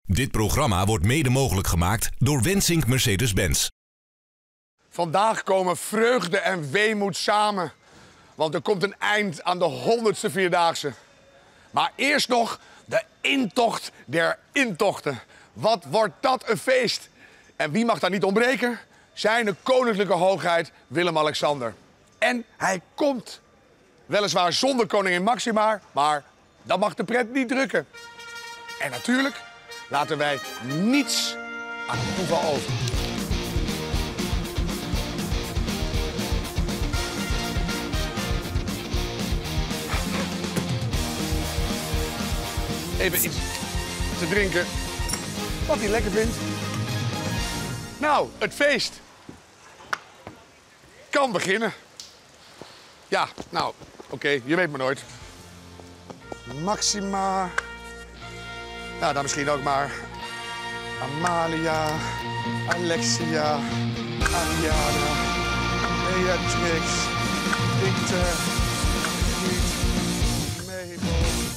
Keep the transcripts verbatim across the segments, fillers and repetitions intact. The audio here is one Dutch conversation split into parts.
Dit programma wordt mede mogelijk gemaakt door Wensink Mercedes-Benz. Vandaag komen vreugde en weemoed samen. Want er komt een eind aan de honderdste Vierdaagse. Maar eerst nog de intocht der intochten. Wat wordt dat een feest? En wie mag daar niet ontbreken? Zijn koninklijke hoogheid Willem-Alexander. En hij komt. Weliswaar zonder koningin Máxima, maar dat mag de pret niet drukken. En natuurlijk laten wij niets aan het toeval over. Even iets te drinken wat hij lekker vindt. Nou, het feest kan beginnen. Ja, nou, oké, okay, je weet maar nooit. Máxima. Nou, dan misschien ook maar Amalia, Alexia, Ariana, Beatrix, Victor, Piet, Mabel.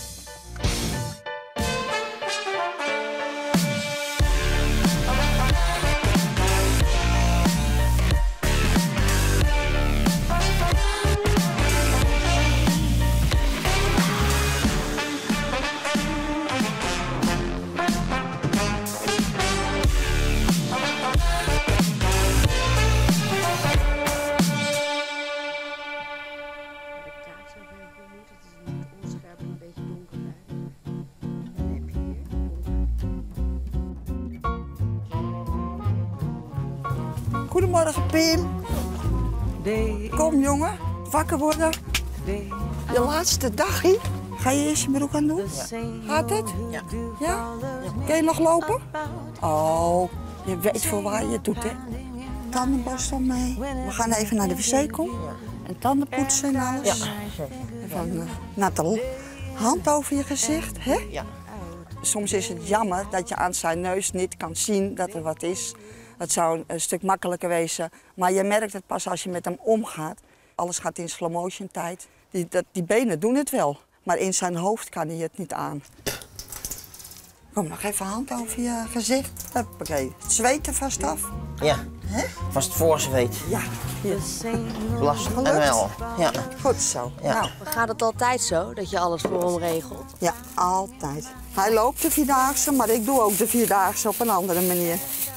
Goedemorgen, Pim. Kom, jongen. Wakker worden. Je laatste dag hier. Ga je eerst je broek aan doen? Ja. Gaat het? Ja. Ja? Kun je nog lopen? Oh, je weet voor waar je het doet, hè? Tandenborstel mee. We gaan even naar de wc komen. En tanden poetsen en alles. Ja. Even uh, natte hand over je gezicht, hè? Ja. Soms is het jammer dat je aan zijn neus niet kan zien dat er wat is. Het zou een stuk makkelijker wezen, maar je merkt het pas als je met hem omgaat. Alles gaat in slow motion tijd. Die, dat, die benen doen het wel, maar in zijn hoofd kan hij het niet aan. Kom, nog even hand over je gezicht. Oké, het zweet er vast af. Ja, He? vast voorzweet. Ja, hier. Last en Gelukt? wel. Ja. Goed zo. Ja. Nou, Gaat het altijd zo, dat je alles voor hem regelt? ja, altijd. Hij loopt de Vierdaagse, maar ik doe ook de Vierdaagse op een andere manier.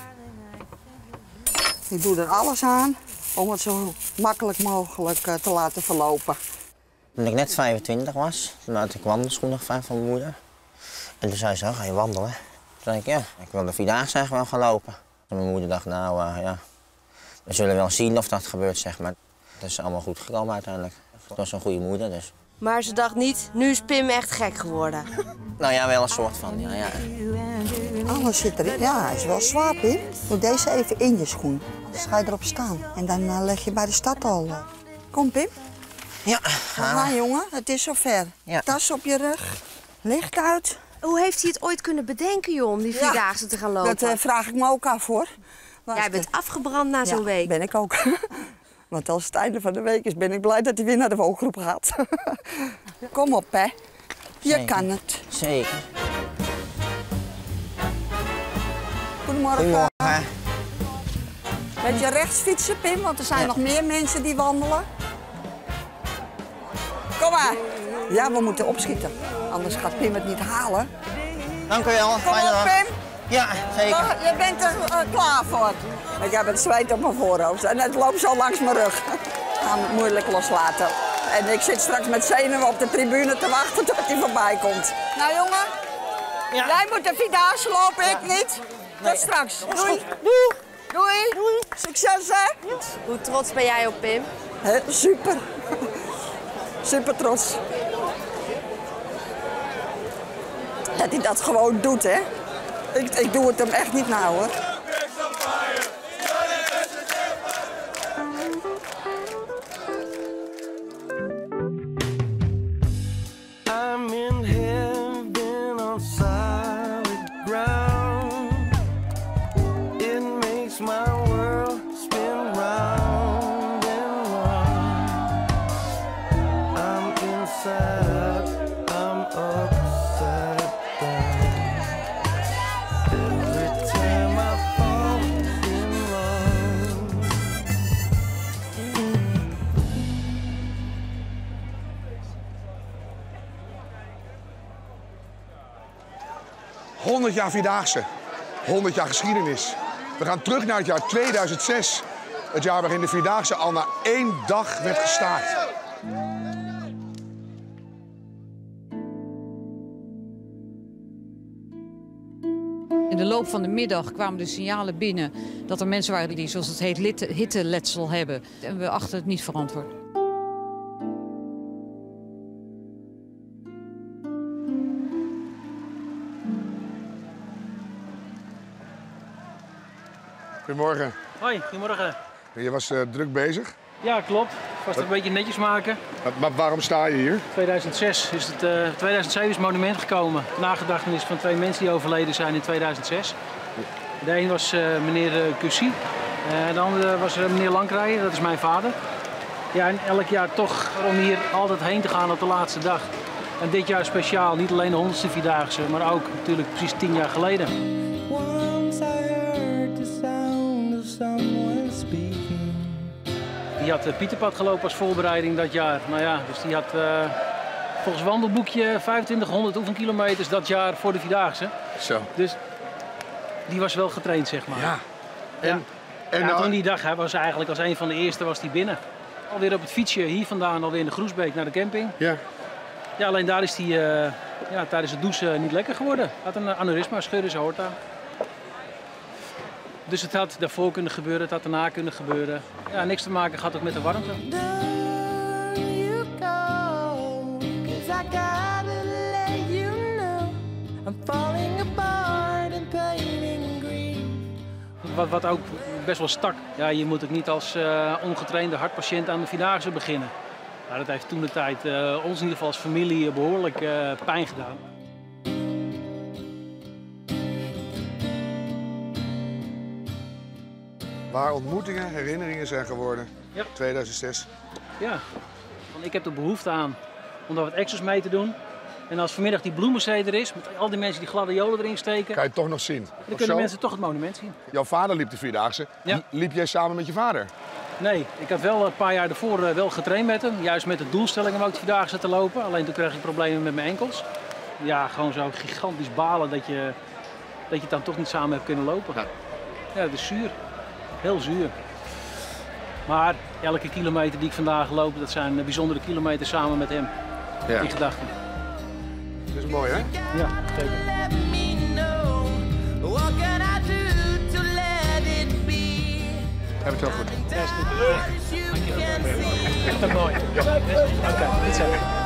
Ik doe er alles aan om het zo makkelijk mogelijk uh, te laten verlopen. Toen ik net vijfentwintig was, toen had ik wandelschoenen gevraagd van mijn moeder. En toen zei ze, ga je wandelen? Toen zei ik, ja, ik wil de Vierdaagse eigenlijk wel gaan lopen. En mijn moeder dacht, nou uh, ja, we zullen wel zien of dat gebeurt, zeg maar. Het is allemaal goed gekomen uiteindelijk. Het was een goede moeder, dus. Maar ze dacht niet, nu is Pim echt gek geworden. Nou ja, wel een soort van, ja, ja. Alles zit erin. Ja, hij is wel zwaar, Pim. Doe deze even in je schoen. Dus ga je erop staan. En dan uh, leg je bij de stad al. Uh. Kom, Pim. Ja. Kom maar, jongen. Het is zover. Ja. Tas op je rug. Licht uit. Hoe heeft hij het ooit kunnen bedenken, joh, om die Vierdaagse te gaan lopen? Dat uh, vraag ik me ook af, hoor. Maar Jij bent afgebrand na zo'n ja, week. ben ik ook. Want als het einde van de week is, ben ik blij dat hij weer naar de woongroep gaat. Kom op, hè. Je Zeker. kan het. Zeker. Goedemorgen. Goedemorgen. Met je rechts fietsen, Pim, want er zijn Ja. nog meer mensen die wandelen. Kom maar. Ja, we moeten opschieten. Anders gaat Pim het niet halen. Dank u wel. Kom Fijne op, dag. Pim. Ja, zeker. Oh, je bent er uh, klaar voor. Ik heb het zweet op mijn voorhoofd en het loopt zo langs mijn rug. Ik ga hem moeilijk loslaten. En ik zit straks met zenuwen op de tribune te wachten tot hij voorbij komt. Nou, jongen. Ja. Jij moet de Vierdaagse lopen, ik niet. Tot Nee. straks. Is Doei. goed. Doei. Doei. Doei. Succes, hè? Hoe trots ben jij op Pim? He, super. Super trots. Dat hij dat gewoon doet, hè. Ik, ik doe het hem echt niet na, hoor. I'm in heaven on solid ground. It makes my world spin round and round. I'm inside out, I'm upside down. honderd jaar Vierdaagse. honderd jaar geschiedenis. We gaan terug naar het jaar tweeduizend zes. Het jaar waarin de Vierdaagse al na één dag werd gestaakt. In de loop van de middag kwamen de signalen binnen dat er mensen waren die, zoals het heet, hitte, hitteletsel hebben. En we achten het niet verantwoord. Goedemorgen. Hoi, goedemorgen. Je was uh, druk bezig. Ja, klopt. Ik was het een beetje netjes maken. Maar, maar waarom sta je hier? tweeduizend zes is het, uh, tweeduizend zeven is het monument gekomen. Nagedachtenis van twee mensen die overleden zijn in tweeduizend zes. De een was uh, meneer uh, Cussy. Uh, de andere was uh, meneer Lankrijen, dat is mijn vader. Ja, en elk jaar toch om hier altijd heen te gaan op de laatste dag. En dit jaar speciaal, niet alleen de honderdste Vierdaagse, maar ook natuurlijk precies tien jaar geleden. Die had Pieterpad gelopen als voorbereiding dat jaar. Nou ja, dus die had uh, volgens wandelboekje vijfentwintighonderd oefenkilometers dat jaar voor de Vierdaagse. Zo. Dus die was wel getraind, zeg maar. Ja. En, En, en ja, nou, toen die dag, hij was eigenlijk als een van de eerste was die binnen. Alweer op het fietsje hier vandaan, alweer in de Groesbeek naar de camping. Ja. Ja, alleen daar is hij uh, ja, tijdens het douchen niet lekker geworden. Had een aneurysma, scheurde zijn aorta. Dus het had daarvoor kunnen gebeuren, het had daarna kunnen gebeuren. Ja, niks te maken gehad ook met de warmte. Wat, wat ook best wel stak. Ja, je moet ook niet als uh, ongetrainde hartpatiënt aan de Vierdaagse beginnen. Nou, dat heeft toen de tijd uh, ons in ieder geval als familie behoorlijk uh, pijn gedaan. waar ontmoetingen, herinneringen zijn geworden. Ja. tweeduizend zes. Ja, want ik heb er behoefte aan om daar wat extra's mee te doen. En als vanmiddag die bloemenzee er is, met al die mensen die gladiolen erin steken, Kan je het toch nog zien? dan Of kunnen zo? mensen toch het monument zien. Jouw vader liep de Vierdaagse. Ja. Liep jij samen met je vader? Nee, ik had wel een paar jaar daarvoor uh, wel getraind met hem. Juist met de doelstelling om ook de Vierdaagse te lopen. Alleen toen kreeg ik problemen met mijn enkels. Ja, gewoon zo gigantisch balen dat je, dat je het dan toch niet samen hebt kunnen lopen. Ja. Ja, dat is zuur. Heel zuur. Maar elke kilometer die ik vandaag loop, dat zijn bijzondere kilometers samen met hem. Ja. Die gedachten. Dat is mooi, hè? Ja, zeker. Heb het wel goed. Ja, is goed. Echt een mooi. Ja. Oké, okay, dit zijn we.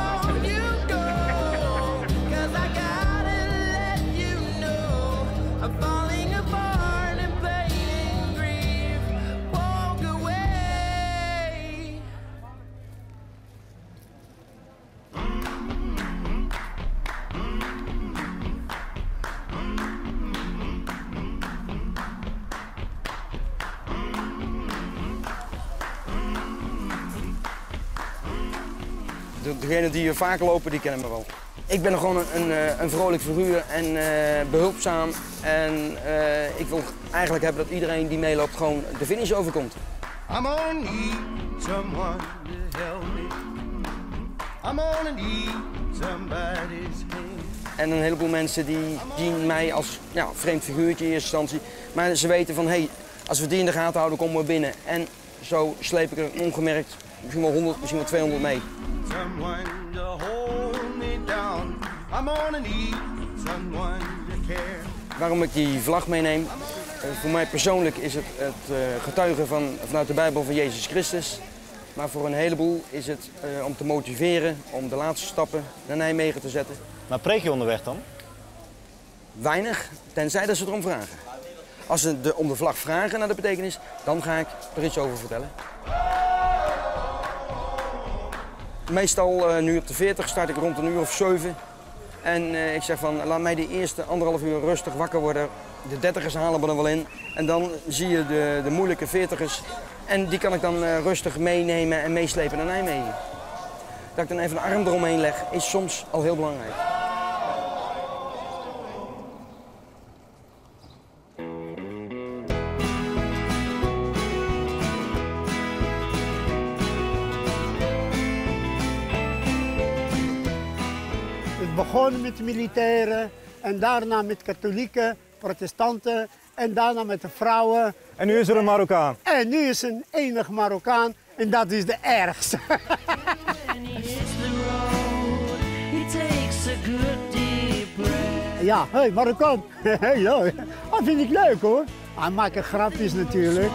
Degenen die hier vaak lopen, die kennen me wel. Ik ben gewoon een, een, een vrolijk figuur en uh, behulpzaam. En uh, ik wil eigenlijk hebben dat iedereen die meeloopt gewoon de finish overkomt. I'm gonna need someone to help me. I'm gonna need somebody's hand. En een heleboel mensen die zien mij als ja, vreemd figuurtje in eerste instantie. Maar ze weten van, hé, hey, als we die in de gaten houden, komen we binnen. En zo sleep ik er ongemerkt misschien wel honderd, misschien wel tweehonderd mee. Someone to hold me down. I'm gonna need someone to care. Waarom ik die vlag meeneem? Uh, voor mij persoonlijk is het het uh, getuigen van, vanuit de Bijbel van Jezus Christus. Maar voor een heleboel is het uh, om te motiveren, om de laatste stappen naar Nijmegen te zetten. Maar preek je onderweg dan? Weinig, tenzij dat ze erom vragen. Als ze de, om de vlag vragen naar de betekenis, dan ga ik er iets over vertellen. Meestal uh, nu op de veertig start ik rond een uur of zeven. En uh, ik zeg van, laat mij de eerste anderhalf uur rustig wakker worden. De dertigers halen we er wel in. En dan zie je de, de moeilijke veertigers. En die kan ik dan uh, rustig meenemen en meeslepen naar Nijmegen. Dat ik dan even een arm eromheen leg, is soms al heel belangrijk. Het begon met de militairen En daarna met katholieken, protestanten en daarna met de vrouwen. En nu is er een Marokkaan. En nu is er een enig Marokkaan en dat is de ergste. Ja, hé, hey, Marokkaan. Ja, dat vind ik leuk hoor. Hij maakt grapjes natuurlijk.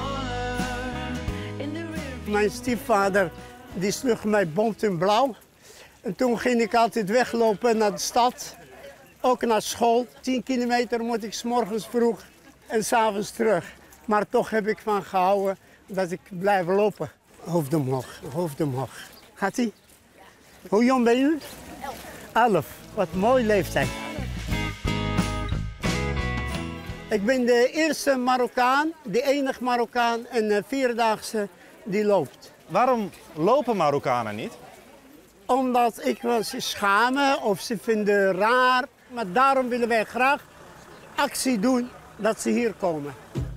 Mijn stiefvader die sloeg mij bont en blauw. En toen ging ik altijd weglopen naar de stad. Ook naar school. tien kilometer moet ik 's morgens vroeg en 's avonds terug. Maar toch heb ik van gehouden dat ik blijf lopen. Hoofd omhoog, hoofd omhoog. Gaat ie? Hoe jong ben je? Elf. Elf. Wat een mooie leeftijd. Ik ben de eerste Marokkaan, de enige Marokkaan en de vierdaagse die loopt. Waarom lopen Marokkanen niet? Omdat ik wel ze schamen of ze vinden raar. Maar daarom willen wij graag actie doen dat ze hier komen.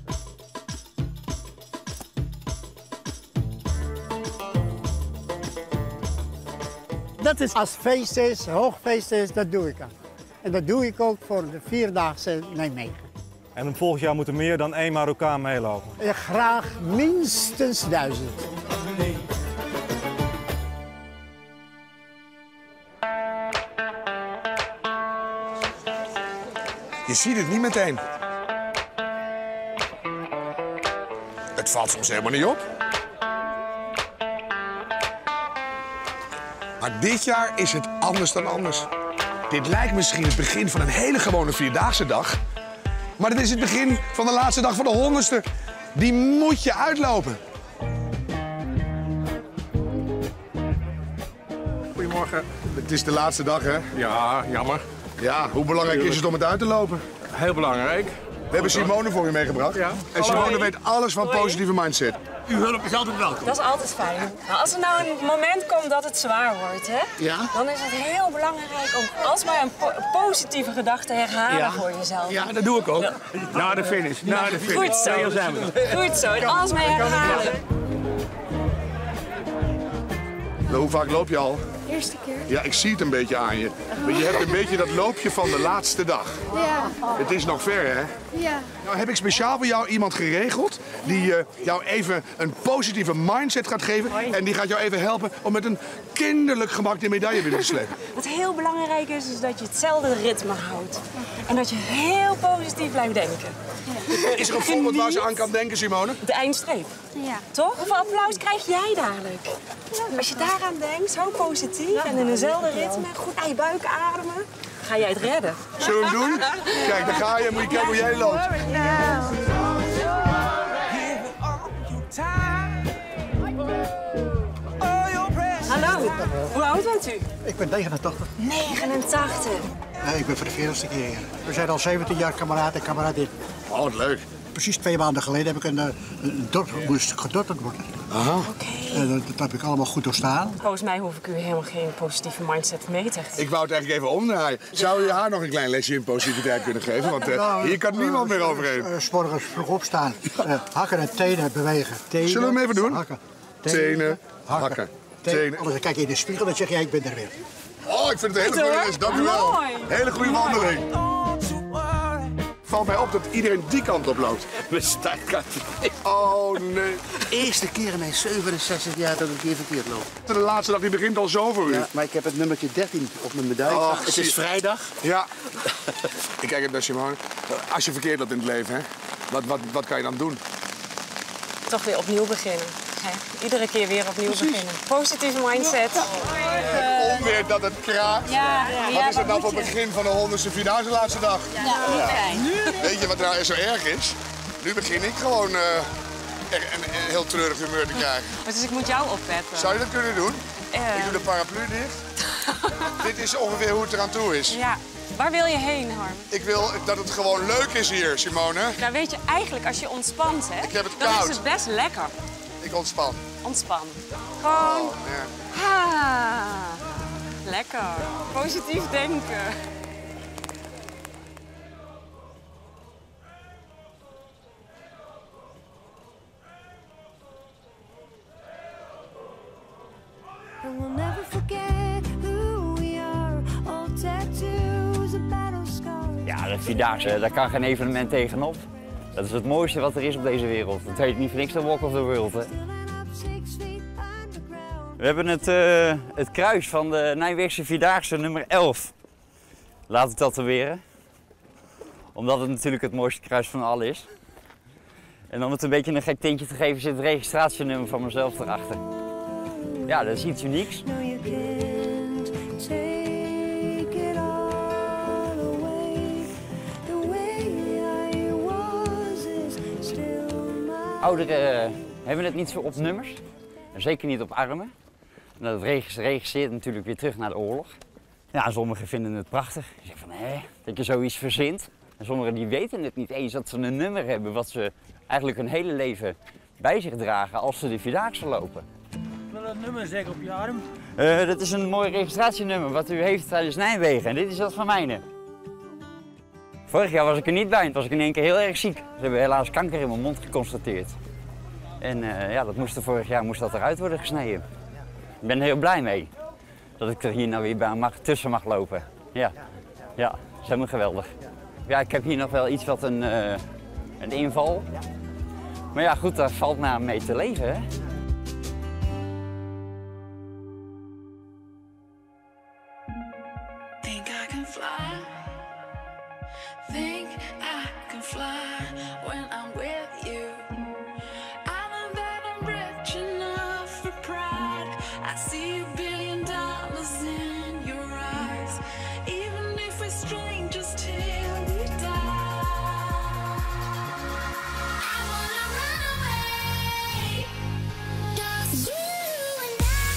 Dat is als feest is, hoogfeest is, dat doe ik aan. En dat doe ik ook voor de vierdaagse Nijmegen. En volgend jaar moet er meer dan één Marokkaan meelopen? En graag minstens duizend. Je ziet het niet meteen. Het valt soms helemaal niet op. Maar dit jaar is het anders dan anders. Dit lijkt misschien het begin van een hele gewone vierdaagse dag. Maar dit is het begin van de laatste dag van de honderdste. Die moet je uitlopen. Goedemorgen. Het is de laatste dag, hè? Ja, jammer. Ja, hoe belangrijk is het om het uit te lopen? Heel belangrijk. We hebben Simone voor u meegebracht. Ja. En Simone weet alles van positieve mindset. Uw hulp is altijd welkom. Dat is altijd fijn. Nou, als er nou een moment komt dat het zwaar wordt, hè, ja? dan is het heel belangrijk om alsmaar een po positieve gedachte te herhalen ja. voor jezelf. Ja, dat doe ik ook. Ja. Na de finish. Na de finish. Goed zo. Zijn we. Goed zo. En alsmaar herhalen. Hoe vaak loop je al? Eerste keer. Ja, ik zie het een beetje aan je. Maar je hebt een beetje dat loopje van de laatste dag. Ja. Het is nog ver, hè? Ja. Nou heb ik speciaal voor jou iemand geregeld die uh, jou even een positieve mindset gaat geven. En die gaat jou even helpen om met een kinderlijk gemak de medaille binnen te slepen. Wat heel belangrijk is, is dat je hetzelfde ritme houdt. En dat je heel positief blijft denken. Ja. Is er een voorbeeld waar ze aan kan denken, Simone? De eindstreep. Ja. Toch? Hoeveel applaus krijg jij dadelijk? Als je daaraan denkt, zo positief en in dezelfde ritme, goed naar je buik ademen, ga jij het redden. Zullen we hem doen? Kijk, daar ga je. Moet je kijken hoe jij loopt. Hallo, hoe oud bent u? Ik ben negenentachtig. negenentachtig. Nee, ik ben voor de veertigste keer hier. We zijn al zeventien jaar kameraad en kameradin. Oh, wat leuk. Precies twee maanden geleden heb ik een, een dorp, moest gedotterd worden. Aha. Oké. En dat, dat heb ik allemaal goed doorstaan. Volgens mij hoef ik u helemaal geen positieve mindset mee te geven. Ik wou het eigenlijk even omdraaien. Zou je haar nog een klein lesje in positiviteit kunnen geven? Want uh, nou, hier kan niemand meer overheen. Uh, 's morgens vroeg opstaan, uh, hakken en tenen bewegen. Tenen, Zullen we hem even doen? Hakken. Tenen, tenen hakken, hakken tenen. tenen. Anders kijk je in de spiegel en zeg je, ja, ik ben er weer. Oh, ik vind het een hele goede les. Dank u wel. Mooi. Hele goede wandeling. Valt mij op dat iedereen die kant op loopt. We startkant. Oh nee. De eerste keer in mijn zevenenzestig jaar dat ik hier verkeerd loop. De laatste dag die begint al zo voor u. Ja, maar ik heb het nummertje dertien op mijn medaille. Oh, het is vrijdag. Ja. Ik kijk even naar Simone. Als je verkeerd loopt in het leven, hè, wat, wat, wat kan je dan doen? Toch weer opnieuw beginnen. Hè? Iedere keer weer opnieuw Precies. beginnen. Positieve mindset. Uh, Onweer dat het kraakt. Ja, ja, wat ja, is het nou voor het begin van de honderdste vierdaagse laatste dag? Ja, niet fijn. Weet je wat nou zo erg is? Nu begin ik gewoon uh, een, een heel treurig humeur te krijgen. Dus ik moet jou oppeppen. Zou je dat kunnen doen? Uh. Ik doe de paraplu dicht. Dit is ongeveer hoe het eraan toe is. Ja. Waar wil je heen, Harm? Ik wil dat het gewoon leuk is hier, Simone. Nou, weet je, eigenlijk als je ontspant, hè, ik heb het dan koud. is het best lekker. Ik ontspan. Ontspan. Gewoon. Oh, ja. Ha. Lekker. Positief denken. de Vierdaagse, daar kan geen evenement tegenop. Dat is het mooiste wat er is op deze wereld. Dat heet niet voor niks de Walk of the World. Hè? We hebben het, uh, het kruis van de Nijmeegse Vierdaagse nummer elf laten tatoeëren. Omdat het natuurlijk het mooiste kruis van alle is. En om het een beetje een gek tintje te geven zit het registratienummer van mezelf erachter. Ja, dat is iets unieks. Ouderen hebben het niet zo op nummers, zeker niet op armen. En dat registreert natuurlijk weer terug naar de oorlog. Ja, sommigen vinden het prachtig. Die zeggen van, hé, dat je zoiets verzint. En sommigen die weten het niet eens dat ze een nummer hebben wat ze eigenlijk hun hele leven bij zich dragen als ze de Vierdaagse lopen. Wil dat nummer zeggen op je arm? Uh, dat is een mooi registratienummer wat u heeft tijdens Nijmegen en dit is dat van mijne. Vorig jaar was ik er niet bij, toen was ik in één keer heel erg ziek. Ze hebben helaas kanker in mijn mond geconstateerd. En uh, ja, dat moest er vorig jaar moest dat eruit worden gesneden. Ik ben er heel blij mee dat ik er hier nou weer bij mag, tussen mag lopen. Ja, ja, dat is helemaal geweldig. Ja, ik heb hier nog wel iets wat een, uh, een inval. Maar ja, goed, daar valt maar mee te leven, hè. Think I can fly. Think I can fly when I'm with you. I know that I'm rich enough for pride. I see a billion dollars in your eyes. Even if we're strangers till we die. I wanna run away. 'Cause you and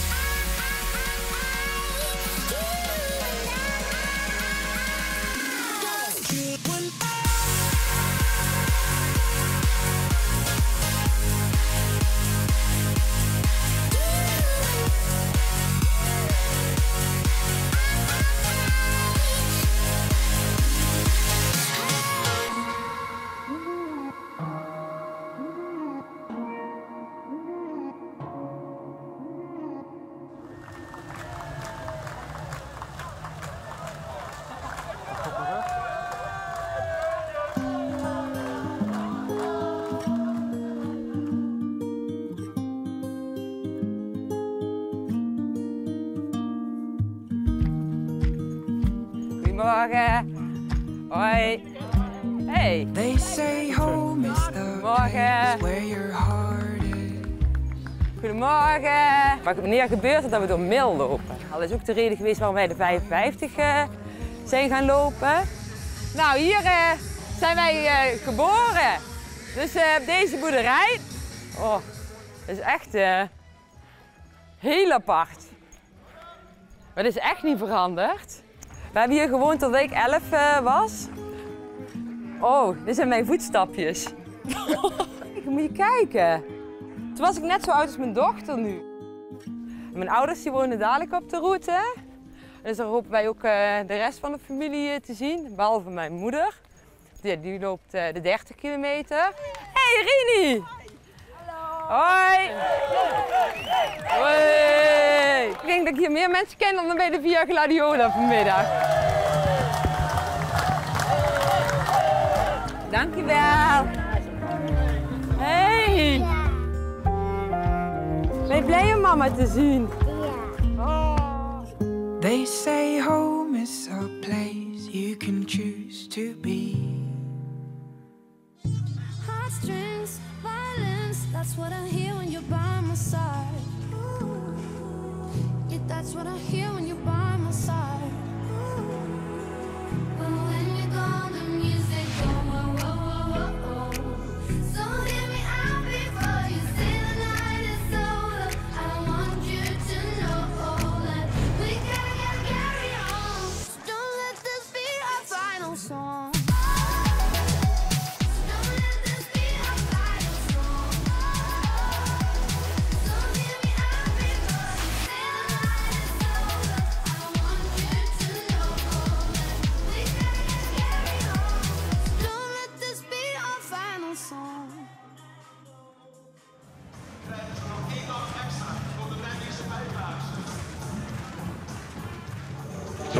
Goedemorgen. Hoi. Hey. They say home is the place where your heart is. Goedemorgen. Maar wanneer gebeurt het dat we door Mil lopen? Dat is ook de reden geweest waarom wij de vijfenvijftig uh, zijn gaan lopen. Nou, hier uh, zijn wij uh, geboren. Dus uh, op deze boerderij. Oh, dat is echt uh, heel apart. Maar dat is echt niet veranderd. We hebben hier gewoond tot ik elf uh, was. Oh, dit zijn mijn voetstapjes. Moet je kijken. Toen was ik net zo oud als mijn dochter nu. En mijn ouders die wonen dadelijk op de route. Dus daar hopen wij ook uh, de rest van de familie uh, te zien. Behalve mijn moeder. Die, die loopt uh, de dertig kilometer. Hey Rini! Hoi! Hoi! Ik denk dat ik hier meer mensen ken dan bij de Via Gladiola vanmiddag. Dankjewel! Hey! Ben je blij om mama te zien? Oh. They say home is a place you can choose to be. Heartstrings, violence, that's what I hear when you're by my side. Yeah, that's what I hear when you're by my side. But when you're gone, the music go whoa, whoa, whoa, whoa, whoa. So hear me out before you say the night is over. I want you to know that we gotta carry on. So don't let this be our final song. I want you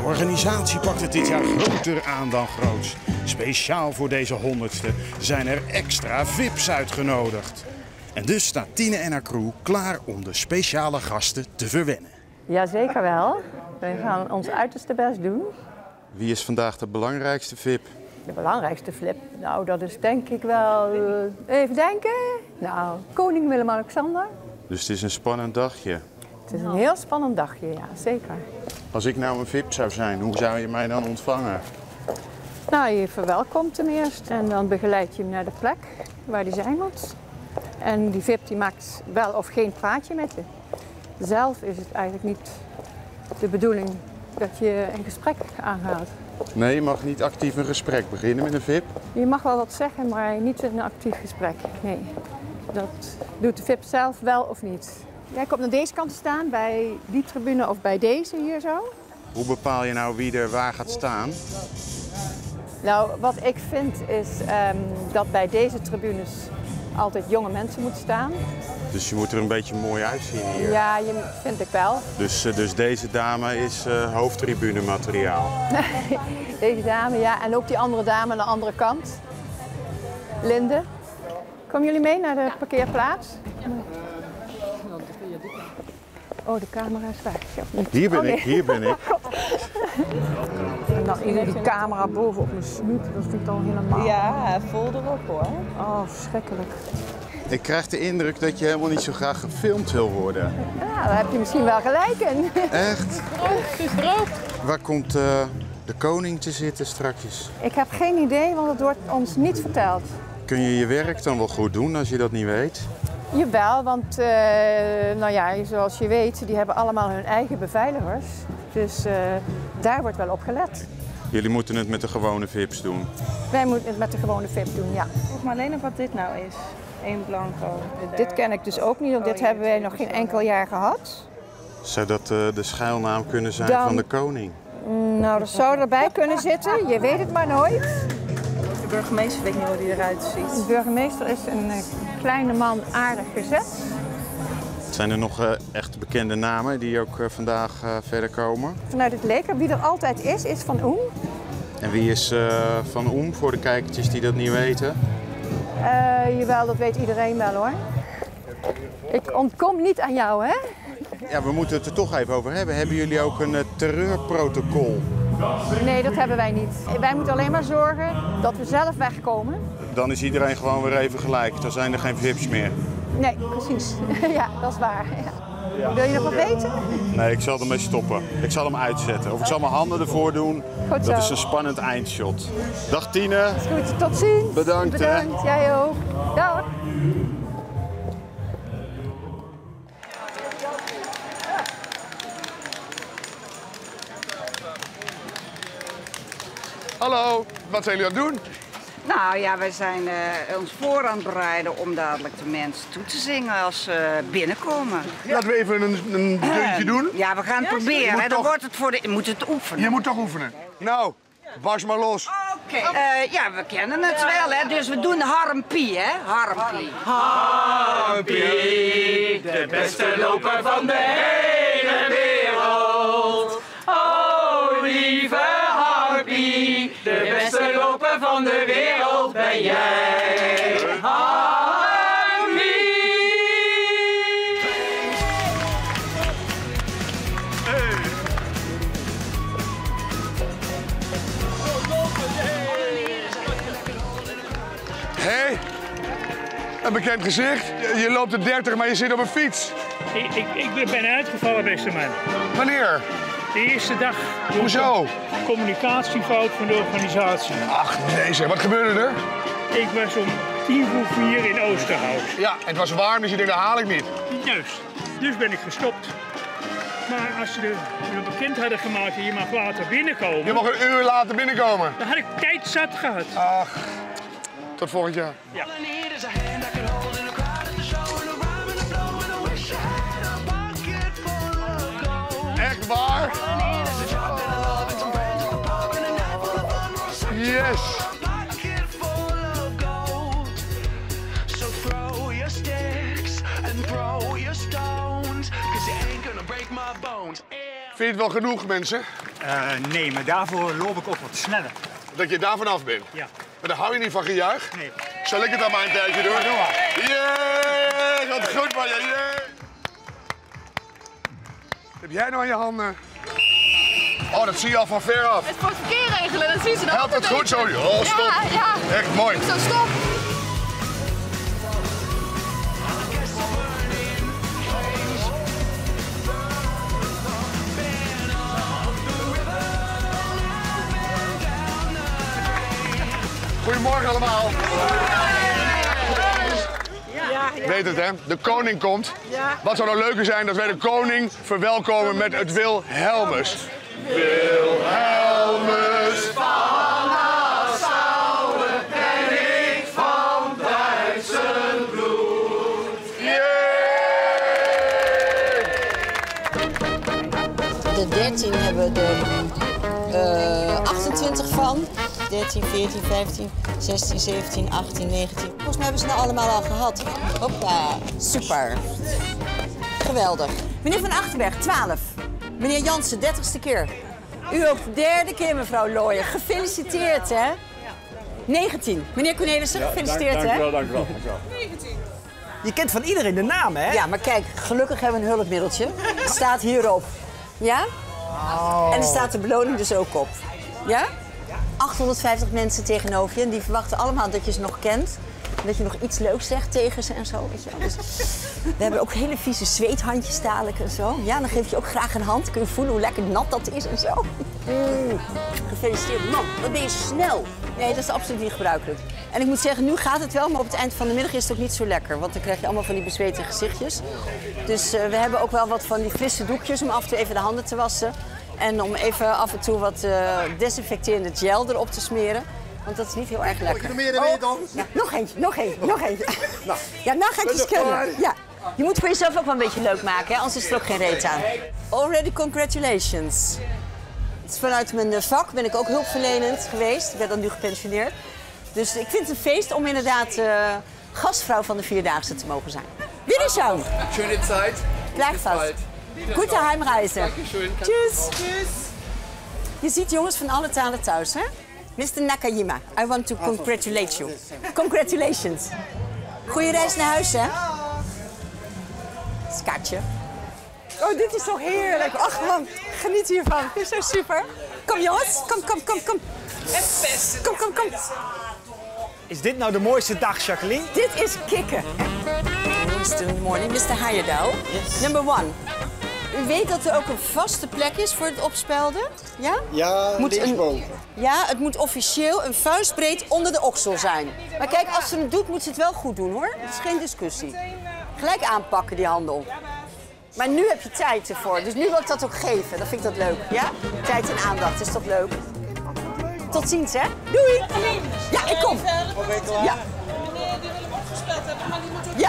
organisatie pakt het dit jaar groter aan dan groots. Speciaal voor deze honderdste zijn er extra V I P's uitgenodigd. En dus staat Tine en haar crew klaar om de speciale gasten te verwennen. Ja, zeker wel. We gaan ons uiterste best doen. Wie is vandaag de belangrijkste V I P? De belangrijkste flip? Nou, dat is denk ik wel... Uh, even denken. Nou, koning Willem-Alexander. Dus het is een spannend dagje. Het is een heel spannend dagje, ja, zeker. Als ik nou een V I P zou zijn, hoe zou je mij dan ontvangen? Nou, je verwelkomt hem eerst en dan begeleid je hem naar de plek waar hij zijn moet. En die V I P die maakt wel of geen praatje met je. Zelf is het eigenlijk niet de bedoeling dat je een gesprek aangaat. Nee, je mag niet actief een gesprek beginnen met een V I P. Je mag wel wat zeggen, maar niet een actief gesprek. Nee, dat doet de V I P zelf wel of niet. Jij komt aan deze kant te staan, bij die tribune of bij deze hier zo. Hoe bepaal je nou wie er waar gaat staan? Nou, wat ik vind is um, dat bij deze tribunes altijd jonge mensen moeten staan. Dus je moet er een beetje mooi uitzien hier. Ja, je, vind ik wel. Dus, uh, dus deze dame is uh, hoofdtribune materiaal. Deze dame, ja. En ook die andere dame aan de andere kant. Linde. Komen jullie mee naar de parkeerplaats? Oh, de camera is weg. Hier ben oh, nee. ik, hier ben ik. En dan in die camera boven op mijn snoet, dat vind ik al helemaal... Ja, vol erop hoor. Oh, verschrikkelijk. Ik krijg de indruk dat je helemaal niet zo graag gefilmd wil worden. Ja, daar heb je misschien wel gelijk in. Echt? Het is droog. Waar komt uh, de koning te zitten strakjes? Ik heb geen idee, want het wordt ons niet verteld. Kun je je werk dan wel goed doen als je dat niet weet? Jawel, want uh, nou ja, zoals je weet, die hebben allemaal hun eigen beveiligers. Dus uh, daar wordt wel op gelet. Jullie moeten het met de gewone V I P's doen? Wij moeten het met de gewone V I P doen, ja. Vroeg me alleen nog wat dit nou is. Eén blanco. Dit ken ik dus ook niet, want dit hebben wij nog geen enkel jaar gehad. Zou dat uh, de schuilnaam kunnen zijn Dan... van de koning? Nou, dat zou erbij kunnen zitten. Je weet het maar nooit. De burgemeester weet niet hoe hij eruit ziet. De burgemeester is een uh, kleine man, aardig gezet. Zijn er nog uh, echt bekende namen die ook uh, vandaag uh, verder komen? Vanuit het leger, wie er altijd is, is Van Oem. En wie is uh, Van Oem voor de kijkertjes die dat niet weten? Uh, jawel, dat weet iedereen wel hoor. Ik ontkom niet aan jou, hè? Ja, we moeten het er toch even over hebben. Hebben jullie ook een uh, terreurprotocol? Nee, dat hebben wij niet. Wij moeten alleen maar zorgen dat we zelf wegkomen. Dan is iedereen gewoon weer even gelijk. Dan zijn er geen V I P's meer. Nee, precies. Ja, dat is waar. Ja. Wil je nog wat weten? Nee, ik zal ermee stoppen. Ik zal hem uitzetten. Of ik zal mijn handen ervoor doen. Goed zo. Dat is een spannend eindshot. Dag Tine. Is goed, tot ziens. Bedankt. Bedankt, hè. jij ook. Dag. Hallo, wat zijn jullie aan het doen? Nou ja, wij zijn uh, ons voor aan het bereiden om dadelijk de mensen toe te zingen als ze binnenkomen. Laten we even een, een deuntje doen. Ja, we gaan het Je proberen. moet Hè. Dan toch- wordt het voor de... Je moet het oefenen. Je moet toch oefenen. Nou, was maar los. Oké. Uh, ja, we kennen het wel, hè. Dus we doen Harmpie, hè. Harmpie. Harmpie, de beste loper van de hele wereld. Oh, lieve Harmpie, de beste loper van de wereld ben jij. Harmpie. Hé, een bekend gezicht. Je, je loopt de dertig, maar je zit op een fiets. Ik, ik, ik ben uitgevallen, beste man. Wanneer? De eerste dag. Hoezo? Communicatiefout van de organisatie. Ach nee zeg, wat gebeurde er? Ik was om tien voor vier in Oosterhout. Ja, het was warm, dus je denkt, dat haal ik niet. Juist. Dus ben ik gestopt. Maar als ze de, de bekend hadden gemaakt en je mag later binnenkomen... Je mag een uur later binnenkomen. Dan had ik tijd zat gehad. Ach, tot volgend jaar. Ja. Echt waar? Yes! Vind je het wel genoeg, mensen? Uh, nee, maar daarvoor loop ik ook wat sneller. Dat je daar vanaf bent? Ja. Maar dan hou je niet van gejuich? Nee. Zal ik het dan maar een tijdje doen? Ja, doe maar. Yeah! Gaat goed, man. Yeah! Heb jij nou aan je handen? Oh, dat zie je al van ver af. Het voor het verkeer regelen, dat zien ze dan. Helpt het goed zo? Oh, stop. Ja, ja. Echt mooi. Zo, stop. Goedemorgen allemaal. Ja, ja. Weet het, hè? De koning komt. Ja. Wat zou nou leuker zijn dat wij de koning verwelkomen met het Wilhelmus. Wilhelmus van Nassau, en ik van Duitse bloed. De dertien hebben we er uh, achtentwintig van. dertien, veertien, vijftien, zestien, zeventien, achttien, negentien. Volgens mij hebben ze het allemaal al gehad. Hoppa, super. Geweldig. Meneer Van Achterberg, twaalf. Meneer Jansen, dertigste keer. U ook de derde keer, mevrouw Looijen. Gefeliciteerd, hè? negentien. Meneer Cornelissen, gefeliciteerd, dank, hè? dankjewel, dankjewel, dankjewel. Je kent van iedereen de naam, hè? Ja, maar kijk, gelukkig hebben we een hulpmiddeltje. Het staat hierop. Ja? Oh. En er staat de beloning dus ook op. Ja? achthonderdvijftig mensen tegenover je. En die verwachten allemaal dat je ze nog kent. En dat je nog iets leuks zegt tegen ze en zo. Weet je wel. Dus we hebben ook hele vieze zweethandjes dadelijk en zo. Ja, dan geef je ook graag een hand. Kun je voelen hoe lekker nat dat is en zo. Mm. Gefeliciteerd. Man, wat ben je snel. Nee, dat is absoluut niet gebruikelijk. En ik moet zeggen, nu gaat het wel, maar op het eind van de middag is het ook niet zo lekker. Want dan krijg je allemaal van die bezweten gezichtjes. Dus uh, we hebben ook wel wat van die frisse doekjes om af en toe even de handen te wassen. En om even af en toe wat uh, desinfecterende gel erop te smeren. Want dat is niet heel erg lekker. Moet je er meer in weten dan? Ja, nog eentje, nog eentje, nog eentje. Nou. Ja, nou ga ik je scannen. Ja. Je moet voor jezelf ook wel een beetje leuk maken, hè? Anders is er ook geen reet aan. Already congratulations. Vanuit mijn vak ben ik ook hulpverlenend geweest. Ik ben dan nu gepensioneerd. Dus ik vind het een feest om inderdaad uh, gastvrouw van de Vierdaagse te mogen zijn. Wiederschauen. Schöne Zeit. Gleichfalls. Gute Heimreise. Tschüss. Je ziet jongens van alle talen thuis, hè? mister Nakajima, I want to congratulate you. Congratulations. Goeie reis naar huis, hè? Skatje. Oh, dit is toch heerlijk. Ach man, geniet hiervan. Dit is zo super. Kom jongens, kom, kom, kom, kom. Het beste. Kom, kom, kom. Is dit nou de mooiste dag, Jacqueline? Dit is kicken. mister Morning, mister Heyerdahl. Yes. Number one. U weet dat er ook een vaste plek is voor het opspelden? Ja? Ja, moet een... Ja, het moet officieel een vuistbreed onder de oksel zijn. Maar kijk, als ze het doet, moet ze het wel goed doen, hoor. Dat is geen discussie. Gelijk aanpakken, die handel. Maar nu heb je tijd ervoor, dus nu wil ik dat ook geven. Dan vind ik dat leuk, ja? Tijd en aandacht, is toch leuk? Tot ziens, hè? Doei! Ja, ik kom. Ja. Meneer, die wil hem opgespeld hebben, maar die moet ook Ja.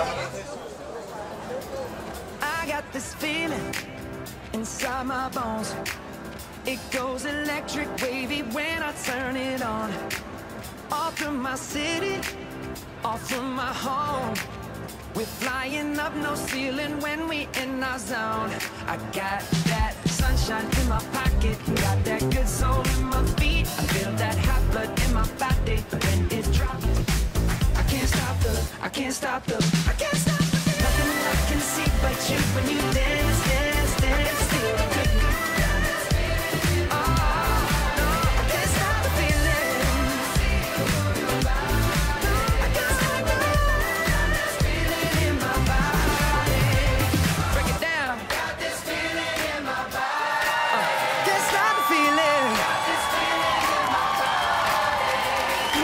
I got this feeling inside my bones. It goes electric wavy when I turn it on. Off from my city, off from my home. We're flying up no ceiling when we in our zone. I got that sunshine in my pocket, got that good soul in my feet. I feel that hot blood in my body when it drops. I can't stop the, I can't stop the, I can't stop the feeling. Nothing I can see but you when you dance, dance, dance. Feel good. Oh, no, I can't stop the feeling. I can't stop the feeling in my body. Break it down. Got this feeling in my body. Can't stop the feeling. Got this feeling in my body.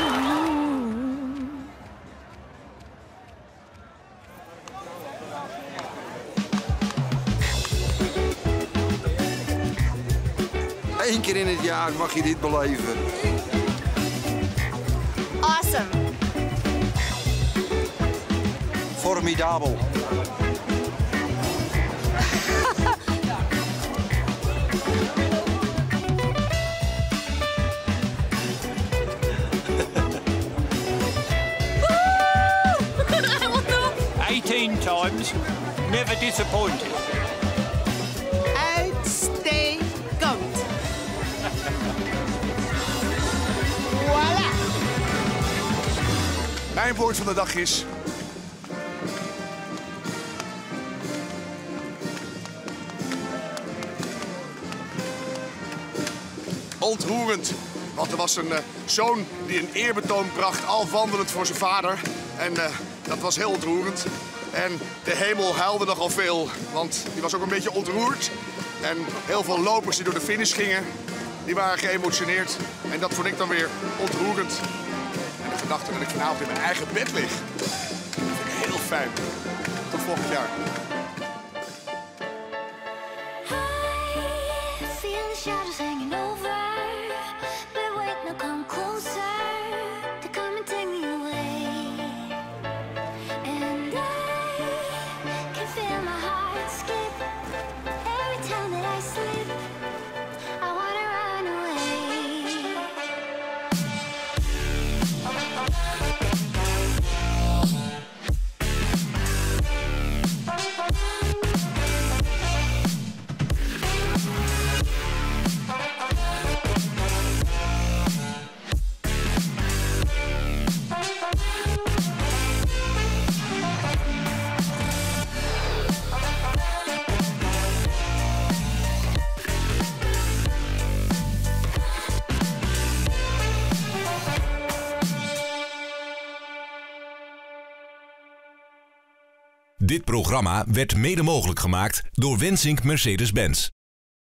Eén keer in het jaar mag je dit beleven. Awesome. Formidabel. eighteen times, never disappointed. Uitstekend. Mijn woord van de dag is... ontroerend. Want er was een uh, zoon die een eerbetoon bracht, al wandelend voor zijn vader. En uh, dat was heel ontroerend. En de hemel huilde nogal veel, want die was ook een beetje ontroerd. En heel veel lopers die door de finish gingen, die waren geëmotioneerd. En dat vond ik dan weer ontroerend. En de gedachte dat ik vanavond in mijn eigen bed lig, dat vind ik heel fijn. Tot volgend jaar. Feel the shadows hanging over, but wait, now come closer. To come and take me away, and I can feel my heart skip every time that I slip. I wanna run away. Dit programma werd mede mogelijk gemaakt door Wensink Mercedes-Benz.